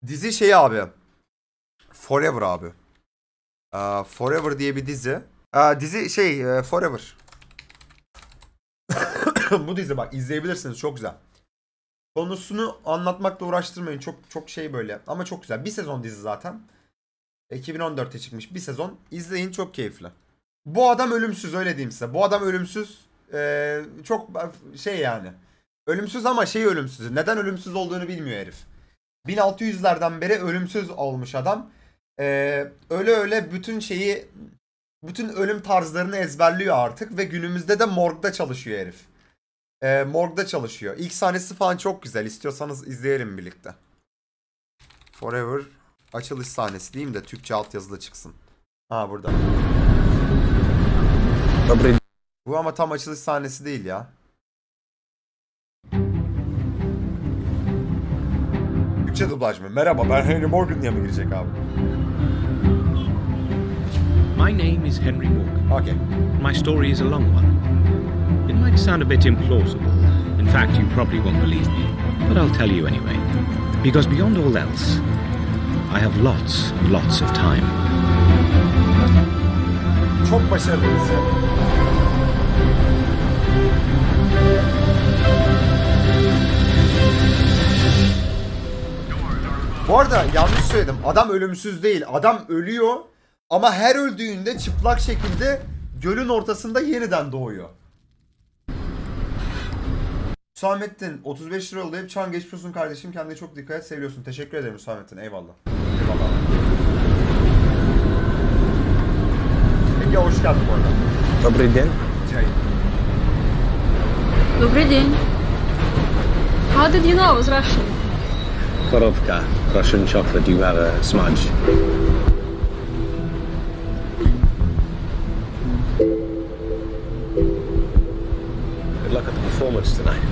Dizi şey abi. Forever abi. Forever diye bir dizi. Dizi şey Forever. Bu dizi bak izleyebilirsiniz, çok güzel. Konusunu anlatmakla uğraştırmayın. Çok şey böyle ama çok güzel. Bir sezon dizi zaten. 2014'te çıkmış bir sezon. İzleyin, çok keyifli. Bu adam ölümsüz, öyle diyeyim size. Bu adam ölümsüz. Çok şey yani. Ölümsüz ama şey ölümsüz. Neden ölümsüz olduğunu bilmiyor herif. 1600'lerden beri ölümsüz olmuş adam. Öyle öyle bütün ölüm tarzlarını ezberliyor artık ve günümüzde de morgda çalışıyor herif. Morgda çalışıyor. İlk sahnesi falan çok güzel. İstiyorsanız izleyelim birlikte. Forever açılış sahnesi diyeyim de Türkçe altyazılı çıksın. Ha burada. Bu ama tam açılış sahnesi değil ya. Türkçe dublaj mı? Merhaba, ben Henry Morgan diye mi girecek abi? My name is Henry Morgan. Okay. My story is a long one. It might sound a bit implausible. In fact, you probably won't believe me. But I'll tell you anyway. Because beyond all else, I have lots and lots of time. Çok başarılı dizi. Bu arada yanlış söyledim. Adam ölümsüz değil. Adam ölüyor ama her öldüğünde çıplak şekilde gölün ortasında yeniden doğuyor. Hüsamettin 35 lira yollayıp Çan geçmiş olsun kardeşim, kendine çok dikkat et, seviyorsun. Teşekkür ederim Hüsamettin, eyvallah. Eyvallah. Ege hoş geldin bu arada. Добрый день. Çay. Добрый день. How did you know I was Russian? Korovka, Russian chocolate. You have a smudge. Good luck at the performance tonight.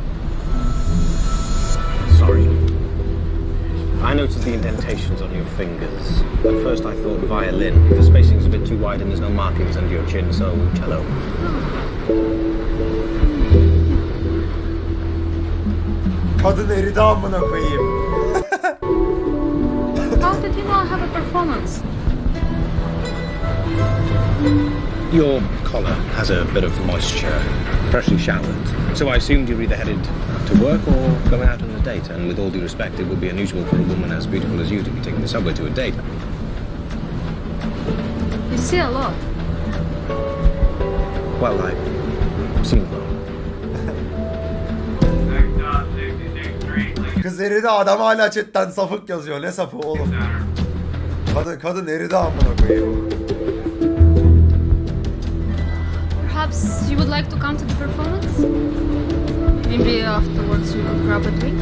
Sorry. I noticed the indentations on your fingers. At first I thought violin. The spacing's a bit too wide and there's no markings under your chin, so cello. Kadın eridi amına koyayım. How did you know I have a performance? Your collar has a bit of moisture, freshly showered. So I assumed you were either headed to work or going out on a date. And with all due respect, it would be unusual for a woman as beautiful as you to be taking the subway to a date. You see a lot. Well, I've seen a lot. Kız eridi, adam hala chatten safık yazıyor. Ne safı oğlum? Kadın eridi amına koyayım. Perhaps you would like to come to the performance? Maybe afterwards we will grab a drink?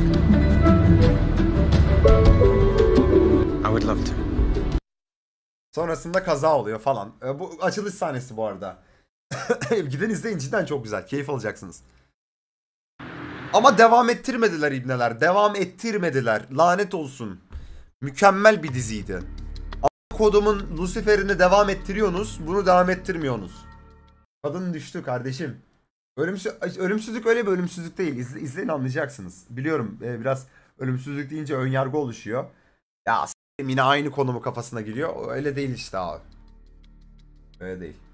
I would love to. Sonrasında kaza oluyor falan. Bu açılış sahnesi bu arada. Gidin izleyin, cidden çok güzel. Keyif alacaksınız. Ama devam ettirmediler ibneler. Devam ettirmediler. Lanet olsun. Mükemmel bir diziydi. Kodumun Lucifer'ini devam ettiriyorsunuz. Bunu devam ettirmiyorsunuz. Kadın düştü kardeşim. Ölümsüzlük öyle bir ölümsüzlük değil. İzleyin anlayacaksınız. Biliyorum biraz ölümsüzlük deyince önyargı oluşuyor. Ya yine aynı konumu kafasına giriyor. Öyle değil işte abi. Öyle değil.